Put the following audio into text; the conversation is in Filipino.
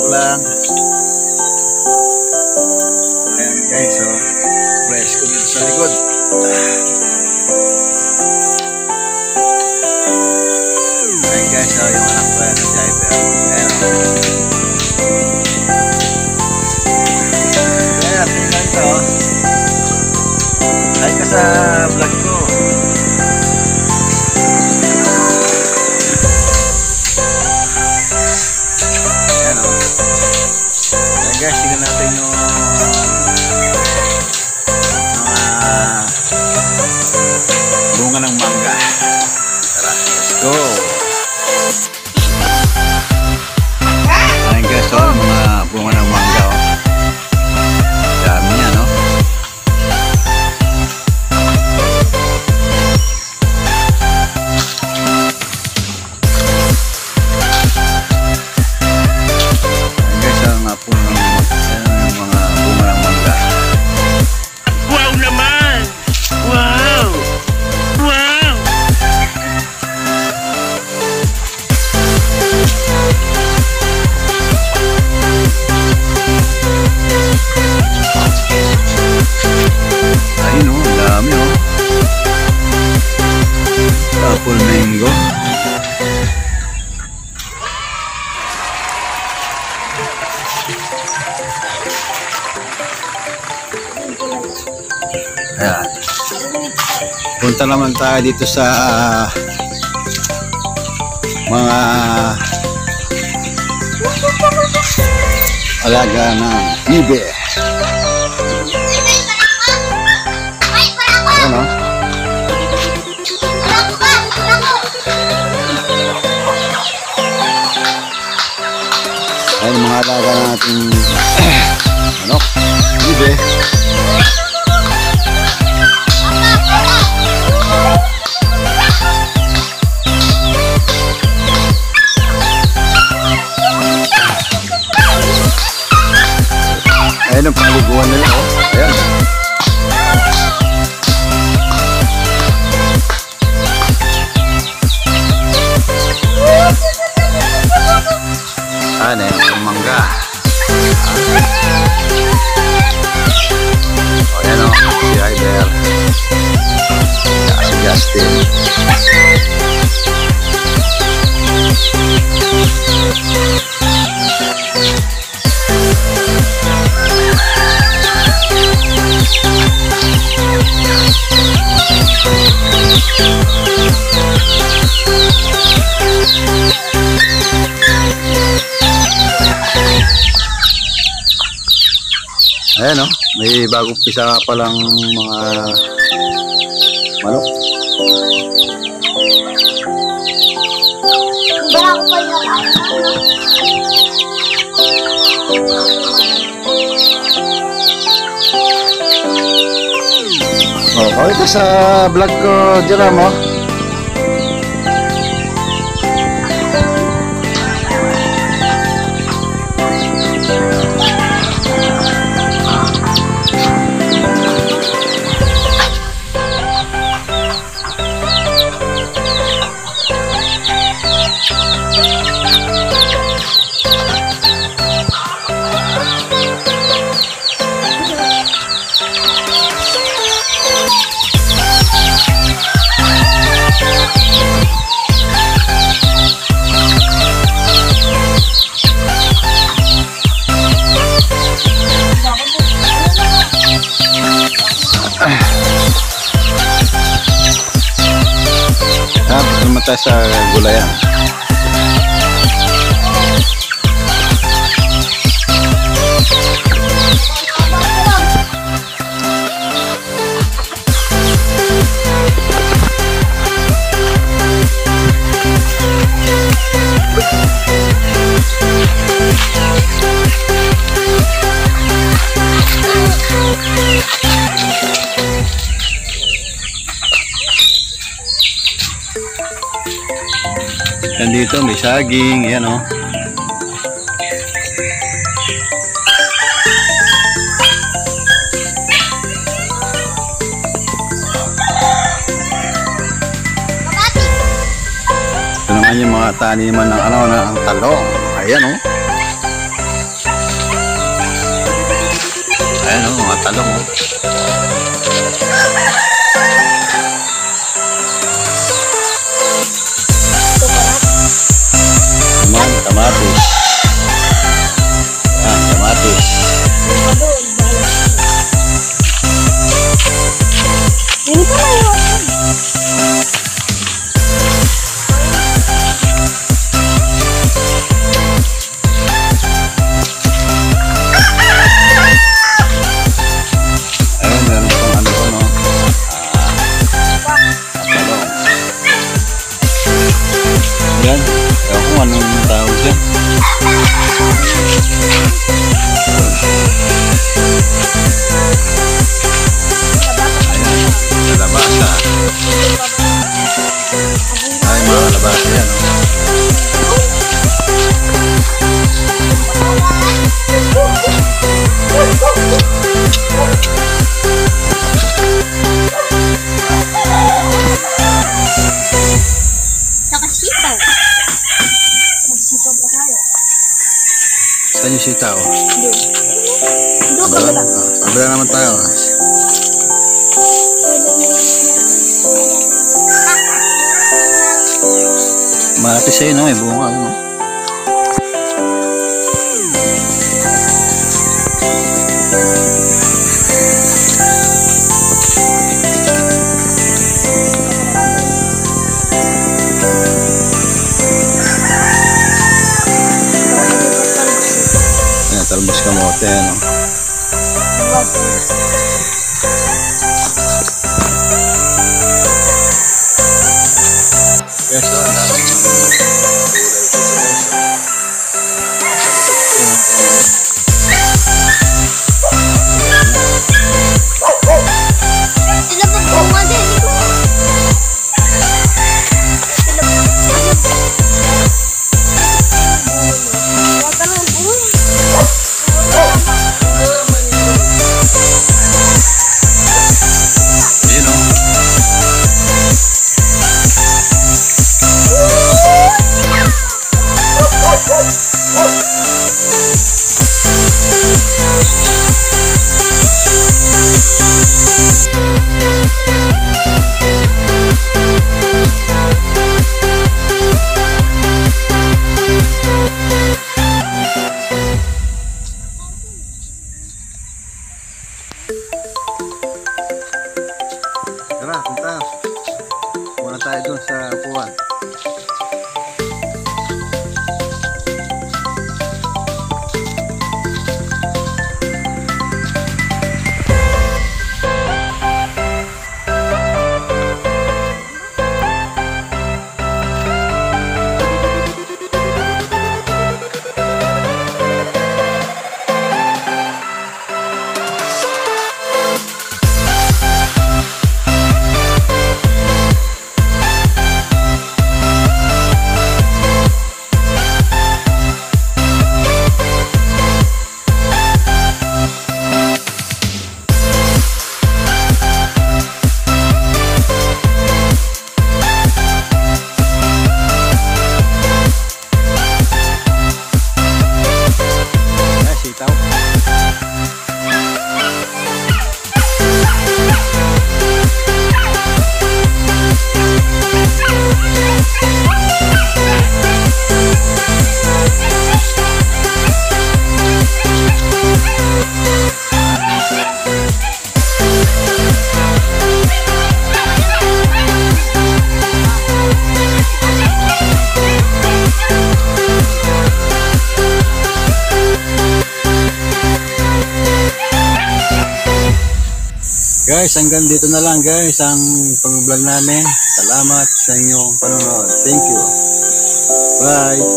ko lang. Ayan guys, so rest ko dito sa likod. Ayan guys, so yung anak ko yan, si Iber. Ayan. Ayan, tingnan ito. Like ka sa vlog ko. Ayan o. Ayan guys, tingnan natin yung bunga ng mangga. Tara, let's go. Ayan guys, so mga bunga ng mangga o. Dami niya, no? Ayan guys, so mga bunga ng mangga. Wow naman! Wow! Wow! Ayun o, ang dami o. Apple mango. Ayan. Punta naman tayo dito sa mga alaga ng bibe. Ayan o. Ayan mga alaga natin manok, bibe. Ayan ang paliguan nila o. Ayan. Ayan yung mangga. Ayan o, si Iber. Si Justin. Ayan o, may bagong pisa pa lang mga manok. Oh, kawit ka sa vlog ko, Jerome mo. Punta naman tayo sa gulayan. Yan dito may saging, yan o. Ito naman yung mga taniman ng ano, ng talong. Ayan o. Ayan o, mga talong o. Naman, kamatis. Ayan, kamatis. Ini pa lang yun. Ayan, meron pang ano ko, no? Talong. Yan. Ewan ko anong tawag dyan. Ayan. Kalabasa. Ay, mga kalabasa yan, no? Saka sitaw. Magsitaw pa tayo. Saan yung sitaw? Doon. Doon ka Kabila? ba? Kabila naman tayo. Malapit sa'yo, no? May bunga, no? Ayan, talbos kamote, no? Yes, so, ang daming gulay dito, Sila pa bunga din. Sila pa. Wata lang bunga. Ayun, no? Tara, punta. Muna tayo dun sa upuan. Ay, sitaw. Guys, hanggang dito na lang guys ang pag-vlog namin. Salamat sa inyong panonood. Thank you. Bye.